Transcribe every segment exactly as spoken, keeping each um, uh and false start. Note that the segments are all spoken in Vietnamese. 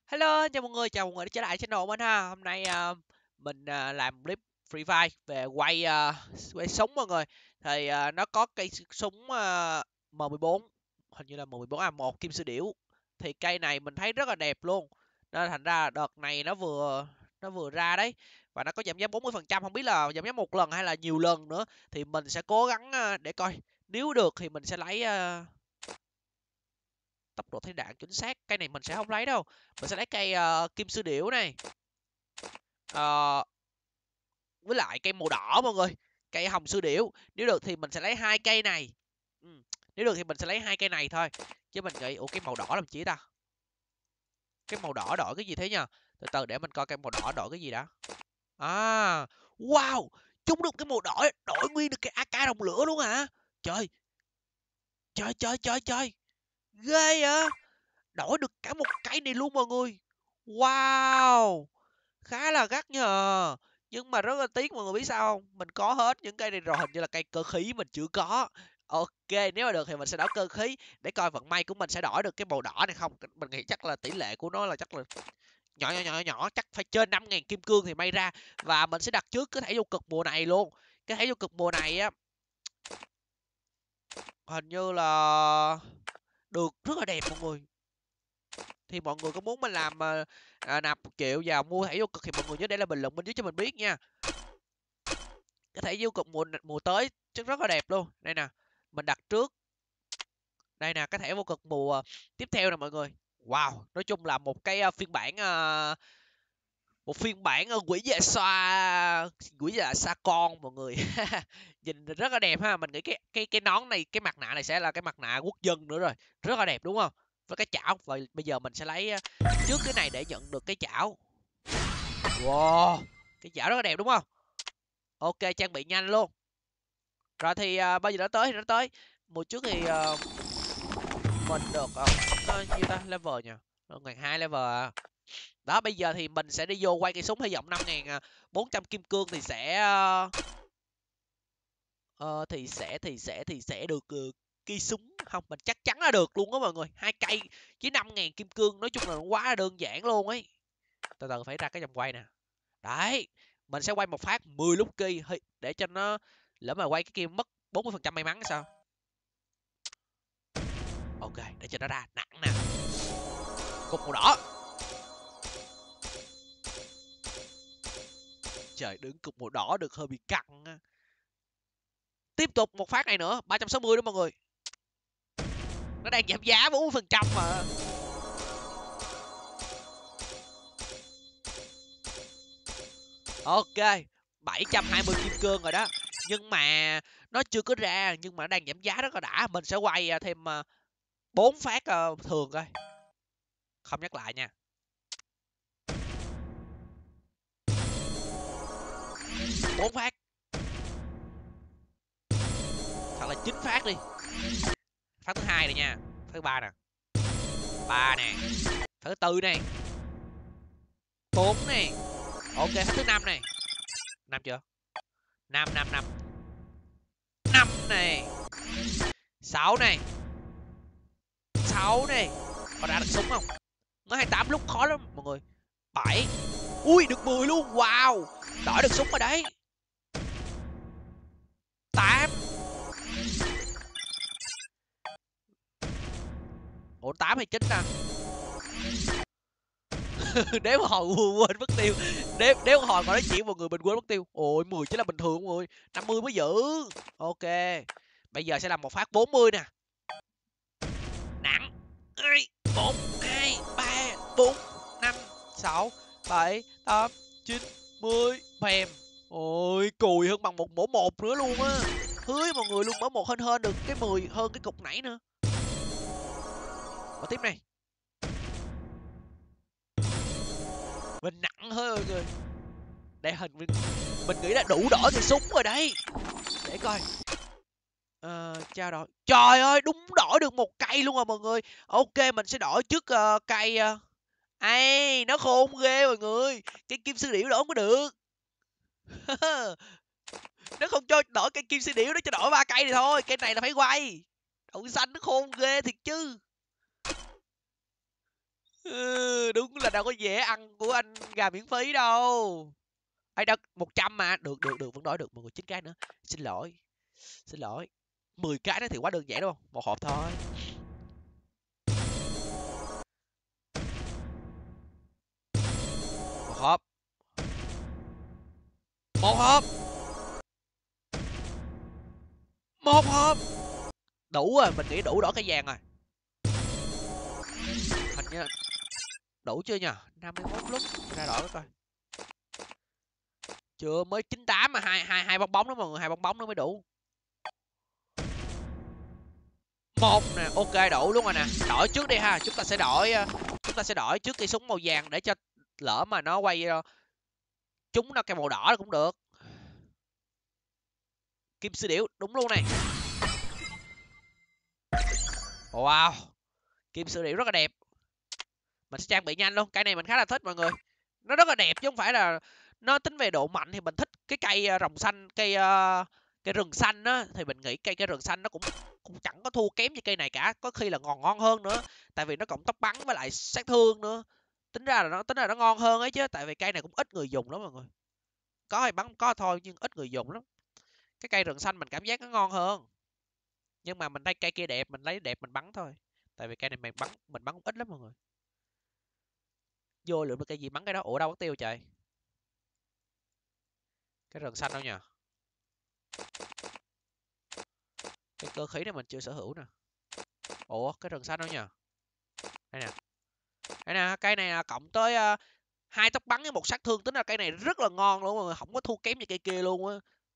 Hello, chào mọi người, chào mọi người đã trở lại channel mình ha. Hôm nay à, mình à, làm clip Free Fire về quay à, quay súng mọi người. Thì à, nó có cây súng à, M mười bốn, hình như là M mười bốn A một kim sư điểu. Thì cây này mình thấy rất là đẹp luôn. Nên thành ra đợt này nó vừa nó vừa ra đấy và nó có giảm giá bốn mươi phần trăm, không biết là giảm giá một lần hay là nhiều lần nữa. Thì mình sẽ cố gắng à, để coi nếu được thì mình sẽ lấy à, tốc độ thay đạn chính xác. Cây này mình sẽ không lấy đâu, mình sẽ lấy cây uh, kim sư điểu này. Ờ, với lại cây màu đỏ mọi người, cây hồng sư điểu. Nếu được thì mình sẽ lấy hai cây này. Ừ. Nếu được thì mình sẽ lấy hai cây này thôi, chứ mình nghĩ ủa cái màu đỏ làm chi ta, cái màu đỏ đổi cái gì thế nhờ. Từ từ để mình coi cây màu đỏ đổi cái gì đã. À, wow, chúng được cái màu đỏ đổi nguyên được cái a ca đồng lửa luôn hả? Trời, trời trời trời trời, ghê vậy, đổi được cả một cây này luôn mọi người. Wow, khá là gắt nhờ. Nhưng mà rất là tiếc mọi người biết sao không? Mình có hết những cây này rồi, hình như là cây cơ khí mình chưa có. Ok, nếu mà được thì mình sẽ đổi cơ khí để coi vận may của mình sẽ đổi được cái màu đỏ này không. Mình nghĩ chắc là tỷ lệ của nó là chắc là nhỏ nhỏ nhỏ nhỏ, chắc phải trên năm ngàn kim cương thì may ra. Và mình sẽ đặt trước cái thẻ vô cực mùa này luôn. Cái thẻ vô cực mùa này á, hình như là được rất là đẹp mọi người. Thì mọi người có muốn mình làm à, à, nạp một triệu vào mua thẻ vô cực thì mọi người nhớ để lại bình luận bên dưới cho mình biết nha. Cái thẻ vô cực mùa mùa tới chắc rất là đẹp luôn. Đây nè, mình đặt trước. Đây nè, cái thẻ vô cực mùa tiếp theo nè mọi người. Wow, nói chung là một cái uh, phiên bản uh, một phiên bản uh, quỷ dạ xoa, quỷ dạ xa con mọi người. Nhìn rất là đẹp ha. Mình nghĩ cái cái cái nón này, cái mặt nạ này sẽ là cái mặt nạ quốc dân nữa rồi. Rất là đẹp đúng không? Với cái chảo. Và bây giờ mình sẽ lấy uh, trước cái này để nhận được cái chảo. Wow, cái chảo rất là đẹp đúng không? Ok, trang bị nhanh luôn. Rồi thì uh, bao giờ nó tới thì nó tới. Mùa trước thì uh, mình được uh, nhiêu ta level nhỉ? Ngàn hai level à. Đó, bây giờ thì mình sẽ đi vô quay cây súng hy vọng năm ngàn bốn trăm kim cương thì sẽ uh, uh, thì sẽ thì sẽ thì sẽ được uh, cây súng không, mình chắc chắn là được luôn á mọi người. Hai cây với năm ngàn kim cương, nói chung là quá đơn giản luôn ấy. Từ từ phải ra cái vòng quay nè. Đấy, mình sẽ quay một phát mười lúc kỳ để cho nó, lỡ mà quay cái kia mất bốn mươi phần trăm may mắn sao. Ok, để cho nó ra nặng nè. Cục màu đỏ. Trời, đứng cục màu đỏ được hơi bị căng. Tiếp tục một phát này nữa, ba trăm sáu mươi đó mọi người. Nó đang giảm giá bốn mươi phần trăm mà. Ok, bảy trăm hai mươi kim cương rồi đó. Nhưng mà nó chưa có ra, nhưng mà nó đang giảm giá rất là đã. Mình sẽ quay thêm bốn phát thường coi. Không nhắc lại nha. Bốn phát. Thật là chín phát đi. Phát thứ hai này nha. Phát thứ ba nè. Ba nè. Phát thứ tư này. Bốn này. Ok, phát thứ năm này. Năm chưa? Năm, năm, năm. Năm này. Sáu này. Sáu này. Có ra được súng không? Nó hai mươi tám lúc khó lắm mọi người. Bảy. Ui, được mười luôn. Wow, đổi được súng rồi đấy. Tám. Ủa tám hay chín ta? Đếm hồi quên mất tiêu. Đếm đếm hồi còn nói chuyện mọi người mình quên mất tiêu. Ôi mười chỉ là bình thường mọi người. năm mươi mới giữ. Ok. Bây giờ sẽ làm một phát bốn mươi nè. Nặng. một, hai, ba, bốn, năm, sáu, bảy, tám, chín, mười. Bèm. Ôi cùi hơn bằng một mổ một nữa luôn á. Hưới mọi người luôn, mổ một hơn hơn được cái mười hơn cái cục nãy nữa. Mở tiếp này. Mình nặng hơn mọi người. Đây hình mình, mình nghĩ là đủ đỏ thì súng rồi đấy. Để coi. Ờ, trao đổi. Trời ơi, đúng đổi được một cây luôn à mọi người. Ok, mình sẽ đổi trước uh, cây. Uh... Ây, nó khôn ghê mọi người. Cái kim sư điểu đổi không có được. Nó không cho đổi cây kim sư điểu, nó cho đổi ba cây này thôi. Cây này là phải quay. Đậu xanh nó khôn ghê thiệt chứ. Ừ, đúng là đâu có dễ ăn của anh gà miễn phí đâu. Ai đất một trăm mà, được được được vẫn đổi được mọi người, chín cái nữa. Xin lỗi. Xin lỗi. mười cái đó thì quá đơn giản đúng không? Một hộp thôi. Một hộp. Một hộp. Một hộp. Đủ rồi, mình nghĩ đủ đổi cái vàng rồi. Hình như đủ chưa nhờ? năm mươi mốt lúc ra đổi coi. Chưa, mới chín tám mà hai hai hai bong bóng nữa mọi người, hai bong bóng nữa mới đủ. Một nè, ok đủ luôn rồi nè. Đổi trước đi ha, chúng ta sẽ đổi chúng ta sẽ đổi trước cây súng màu vàng để cho lỡ mà nó quay chúng nó cây màu đỏ cũng được. Kim sư điểu đúng luôn này. Wow, kim sư điểu rất là đẹp. Mình sẽ trang bị nhanh luôn, cây này mình khá là thích mọi người. Nó rất là đẹp chứ không phải là nó tính về độ mạnh thì mình thích cái cây rồng xanh, cây uh, cây rừng xanh á, thì mình nghĩ cây cây rừng xanh nó cũng cũng chẳng có thua kém như cây này cả, có khi là còn ngon hơn nữa, tại vì nó cộng tốc bắn với lại sát thương nữa. Tính ra là nó tính ra nó ngon hơn ấy chứ, tại vì cây này cũng ít người dùng lắm mọi người. Có hay bắn có thôi nhưng ít người dùng lắm. Cái cây rừng xanh mình cảm giác nó ngon hơn. Nhưng mà mình thấy cây kia đẹp, mình lấy đẹp mình bắn thôi. Tại vì cây này mình bắn mình bắn cũng ít lắm mọi người. Vô lượm được cây gì bắn cái đó. Ủa đâu mất tiêu trời. Cái rừng xanh đâu nhờ. Cái cơ khí này mình chưa sở hữu nè. Ủa cái rừng xanh đâu nhờ. Đây nè. Đây nè, cây này là cộng tới uh, hai tốc bắn với một sát thương, tính ra cây này rất là ngon luôn mọi người, không có thua kém như cây kia luôn á.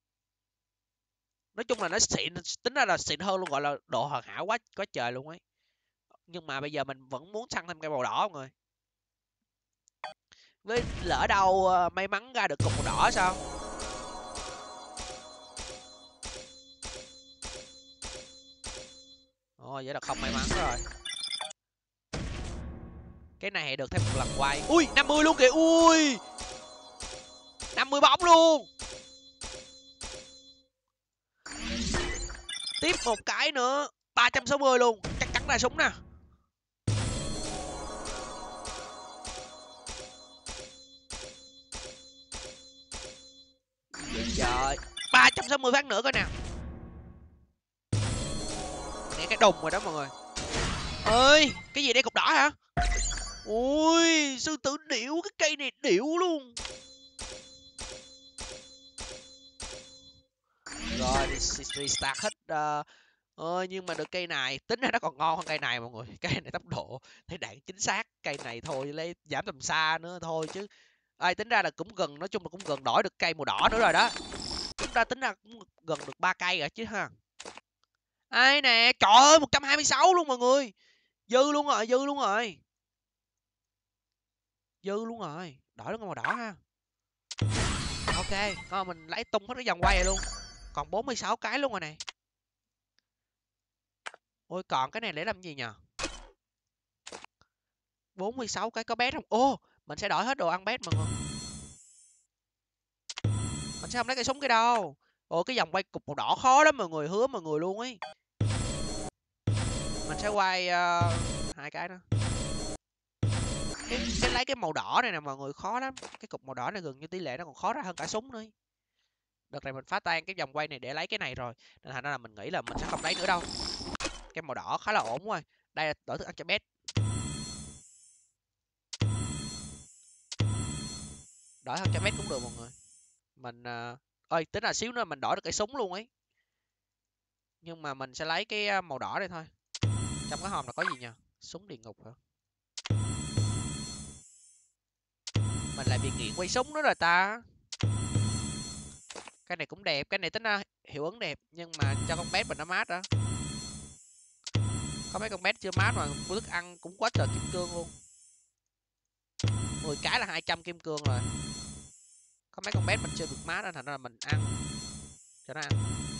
Nói chung là nó xịn, tính ra là xịn hơn luôn, gọi là độ hoàn hảo quá quá trời luôn ấy. Nhưng mà bây giờ mình vẫn muốn săn thêm cây màu đỏ mọi người. Với lỡ đâu uh, may mắn ra được cục màu đỏ sao? Ồ, vậy là không may mắn rồi. Cái này được thêm một lần quay. Ui, năm mươi luôn kìa. Ui, năm mươi bóng luôn. Tiếp một cái nữa, ba trăm sáu mươi luôn. Chắc chắn là súng nè. Trời, ba trăm sáu mươi phát nữa coi nào. Nghe cái đùng rồi đó mọi người. Ơi, cái gì đây, cục đỏ hả? Ui, sư tử điểu, cái cây này điểu luôn. Rồi, restart hết. Uh, ơi nhưng mà được cây này, tính ra nó còn ngon hơn cây này mọi người. Cây này tốc độ, thấy đạn chính xác. Cây này thôi lấy giảm tầm xa nữa thôi chứ. Ai tính ra là cũng gần, nói chung là cũng gần đổi được cây màu đỏ nữa rồi đó. Chúng ta tính ra cũng gần được ba cây rồi chứ ha. Ai nè, trời ơi một trăm hai mươi sáu luôn mọi người. Dư luôn rồi, dư luôn rồi. Dư luôn rồi, đổi nó màu đỏ ha. Ok, coi mình lấy tung hết cái vòng quay rồi luôn. Còn bốn mươi sáu cái luôn rồi này. Ôi còn cái này để làm gì nhờ? bốn mươi sáu cái có bé không? Ô, mình sẽ đổi hết đồ ăn bé mọi người. Mình sẽ không lấy cây súng cái đâu. Ồ, cái vòng quay cục màu đỏ khó lắm mọi người, hứa mọi người luôn ấy. Mình sẽ quay uh, hai cái đó. Cái, cái lấy cái màu đỏ này nè mọi người, khó lắm. Cái cục màu đỏ này gần như tỷ lệ nó còn khó ra hơn cả súng nữa. Đợt này mình phá tan cái vòng quay này để lấy cái này rồi, nên thành ra là mình nghĩ là mình sẽ không lấy nữa đâu. Cái màu đỏ khá là ổn rồi. Đây là đổi thức ăn cho bé. Đổi thức ăn cho bé cũng được mọi người. Mình uh... ơi tính là xíu nữa mình đổi được cái súng luôn ấy. Nhưng mà mình sẽ lấy cái màu đỏ đây thôi. Trong cái hòm là có gì nhỉ? Súng địa ngục hả? Mình lại bị nghiện quay súng nữa rồi ta. Cái này cũng đẹp, cái này tính ra hiệu ứng đẹp, nhưng mà cho con bé mình nó mát đó. Có mấy con bé chưa mát mà thức ăn cũng quá trời kim cương luôn. mười cái là hai trăm kim cương rồi. Có mấy con bé mình chưa được mát nên thành ra là mình ăn cho nó ăn.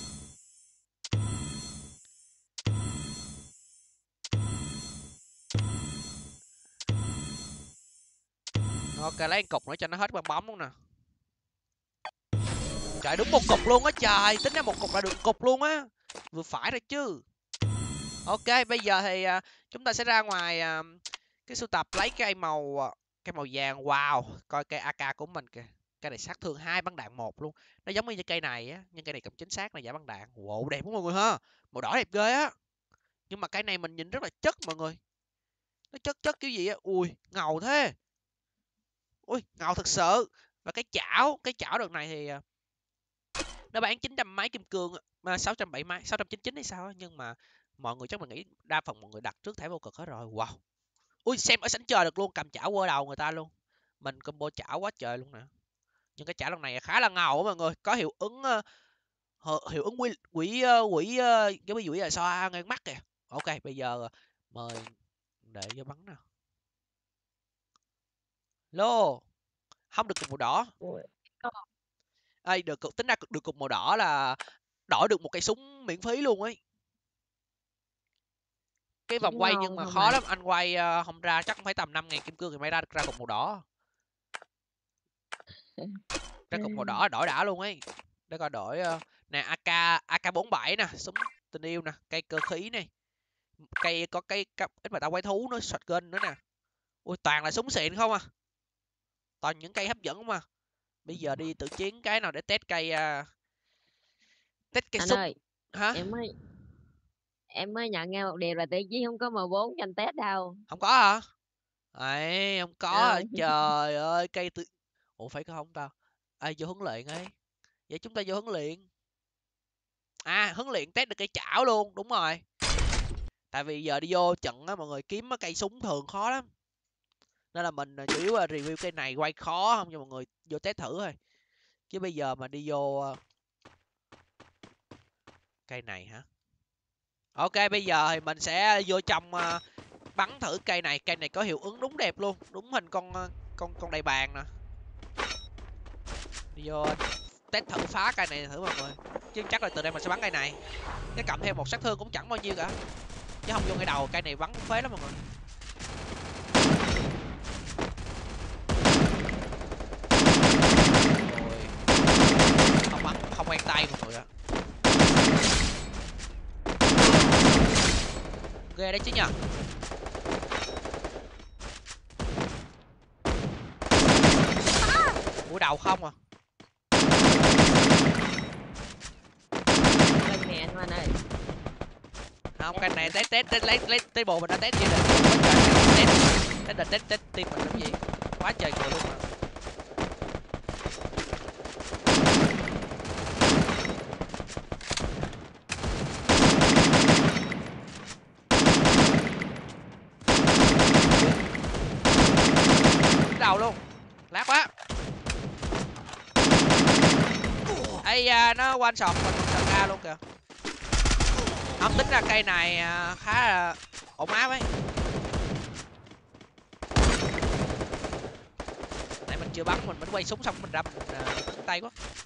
Ok, lấy cục nữa cho nó hết bong bóng luôn nè. Trời, đúng một cục luôn á trời. Tính ra một cục là được cục luôn á. Vừa phải rồi chứ. Ok, bây giờ thì uh, chúng ta sẽ ra ngoài uh, Cái sưu tập lấy cây màu cây màu vàng. Wow, coi cây a ca của mình kìa. Cây này sát thương hai bắn đạn một luôn. Nó giống như cây này á, nhưng cây này cầm chính xác này giả bắn đạn. Wow, đẹp quá mọi người ha. Màu đỏ đẹp ghê á. Nhưng mà cây này mình nhìn rất là chất mọi người. Nó chất chất kiểu gì á. Ui, ngầu thế. Ui, ngầu thật sự. Và cái chảo, cái chảo đợt này thì nó bán chín trăm mấy kim cương mà sáu trăm bảy mươi mấy, sáu trăm chín mươi chín hay sao á, nhưng mà mọi người chắc mình nghĩ đa phần mọi người đặt trước thẻ vô cực hết rồi. Wow. Ui, xem ở sảnh trời được luôn, cầm chảo qua đầu người ta luôn. Mình combo chảo quá trời luôn nè. Nhưng cái chảo lần này khá là ngầu mọi người, có hiệu ứng uh, hiệu ứng quỷ quỷ quỷ cái quỷ là xoa ngang mắt kìa. Ok, bây giờ mời để vô bắn nào. Lô, không được cục màu đỏ. Ê, được tính ra được cục màu đỏ là đổi được một cây súng miễn phí luôn ấy. Cái vòng quay nhưng mà khó mà. lắm, anh quay uh, không ra chắc phải tầm năm ngàn kim cương thì mới ra được ra cục màu đỏ. Ra cục màu đỏ đổi đã luôn ấy. Để coi đổi uh, nè a ca a ca bốn bảy nè, súng tình yêu nè, cây cơ khí này. Cây có cây ít mà tao quái thú nữa, shotgun nữa nè. Ui, toàn là súng xịn không à. Toàn những cây hấp dẫn không à. Bây giờ đi tự chiến cái nào để test cây uh, test cây anh súng. Ơi, hả? Em mới em mới nhận nghe một điều là tự nhiên không có M bốn cho anh test đâu. Không có hả? Ấy, không có Ờ. à. Trời ơi, cây tự ủa phải có không tao? Ai vô huấn luyện ấy. Vậy chúng ta vô huấn luyện. À, huấn luyện test được cây chảo luôn, đúng rồi. Tại vì giờ đi vô trận á mọi người kiếm cây súng thường khó lắm. Nên là mình chủ yếu là review cây này quay khó không cho mọi người vô test thử thôi. Chứ bây giờ mà đi vô cây này hả? Ok, bây giờ thì mình sẽ vô trong uh, bắn thử cây này. Cây này có hiệu ứng đúng đẹp luôn, đúng hình con con con đầy bàn nè. Đi vô test thử phá cây này thử mọi người. Chứ chắc là từ đây mình sẽ bắn cây này. Cái cộng thêm một sát thương cũng chẳng bao nhiêu cả. Chứ không vô ngay đầu cây này bắn cũng phế lắm mọi người. Rồi. Không bắn, không quen tay mọi người ạ. Ghê đấy chứ nhờ. Mũi đầu không à. Bên nè anh Anh ơi. Không, cái này test test test lấy lấy test bộ mình đã test chưa được. Test test test test team mình làm gì? Quá trời người luôn mà. Đầu luôn. Lát quá. Ây da, nó one shot mình thật ra luôn kìa. Không, tính ra cây này khá là ổn áp ấy. Tại mình chưa bắn, mình mới quay súng xong mình ra mình uh, tay quá.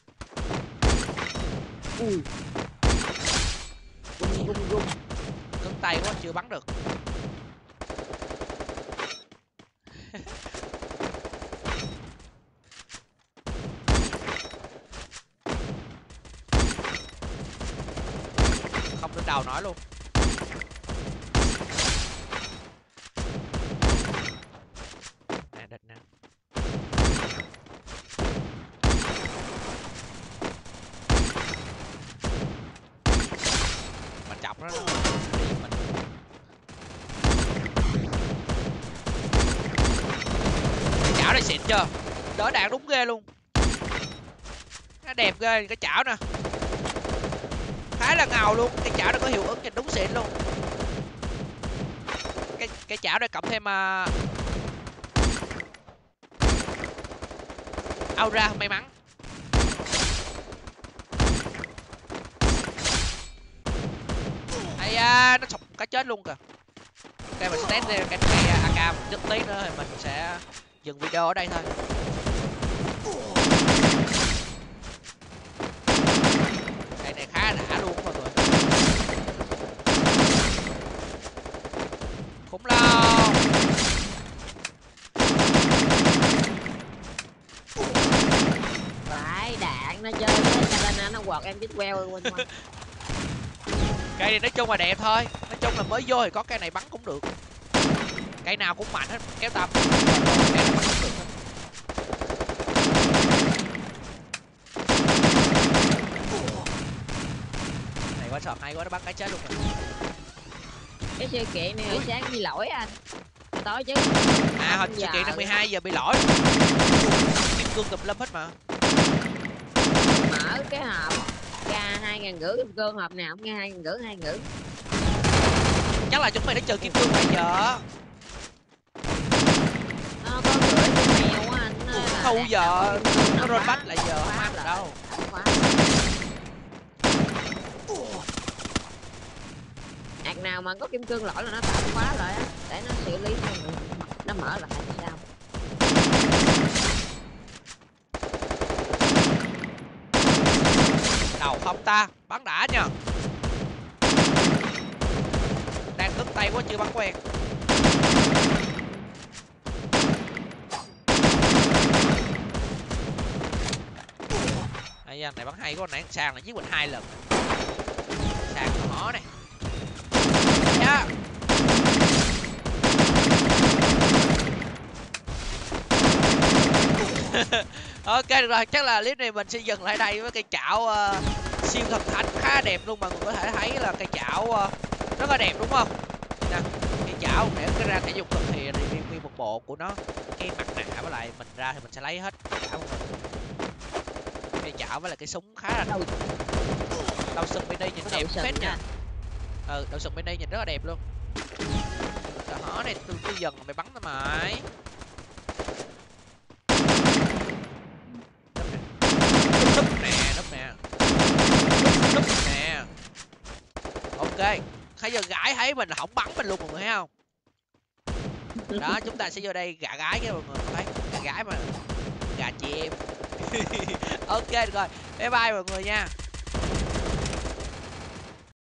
Ui. Gung gung gung. Cứng tay quá chưa bắn được. Không đến đầu nói luôn. Nè địch nè. Mình chọc nó nó đi mình. Cái chảo này xịn chưa? Đỡ đạn đúng ghê luôn. Nó đẹp ghê cái chảo nè. Khá là ngầu luôn, cái chảo này có hiệu ứng nhìn đúng xịn luôn. Cái cái chảo này cộng thêm uh, aura may mắn. Hay à, nó sụp cá chết luôn kìa. Ok, mình sẽ test cái cây a ca một chút tí nữa thì mình sẽ dừng video ở đây thôi. Cây này khá đã luôn mọi người. Khủng long. Phải đạn nó chơi với Katana nó quật em chết queo quên quên. Cây này nói chung là đẹp thôi. Nói chung là mới vô thì có cây này bắn cũng được. Cây nào cũng mạnh hết, kéo tầm. Cái là bắn không được hết. Này quá sợ, hay quá, nó bắn cái chết luôn rồi. Cái sự kiện này hồi sáng bị lỗi anh. Tối chứ. À, hồi sự kiện năm mười hai giờ bị lỗi. Kim cương tùm lum hết mà. Mở cái hộp ra hai ngàn rưỡi kim cương, hộp nào cũng nghe hai ngàn rưỡi hai ngàn rưỡi. Chắc là chúng mày đã chờ kim cương bây giờ. Nó có gửi cái mèo á anh. Thu giờ nó roll back lại giờ không ăn được đâu. Hạt nào mà có kim cương lỗi là nó tạm khóa rồi á, để nó xử lý xong nó mở lại sao. Đầu không ta, bắn đã nha. Đang cứng tay quá chưa bắn quen. Đây anh này bắn hay quá, nãy sang là giết mình hai lần. Sang nhỏ này. Yeah. Ok được rồi, chắc là clip này mình sẽ dừng lại đây với cây chảo uh, siêu thần thánh khá đẹp luôn, mọi người có thể thấy là cây chảo uh, rất là đẹp đúng không? Nè, cây chảo để cái ra thể dục cực thì review nguyên một bộ của nó, cái mặt nạ với lại mình ra thì mình sẽ lấy hết chảo của mình. Cây chảo với lại cái súng khá là đầu đầu sừng bên đây nhìn đẹp phết nha. Ừ, đầu sừng bên đây nhìn rất là đẹp luôn. Đó này, từ từ dần mày bắn tao mày. Núp nè, núp nè. Núp nè. Ok, bây giờ gái thấy mình là không bắn mình luôn mọi người thấy không? Đó, chúng ta sẽ vô đây gạ gái cái mọi người thấy, gạ gái mà, gà chị em. Ok được rồi, bye bye mọi người nha.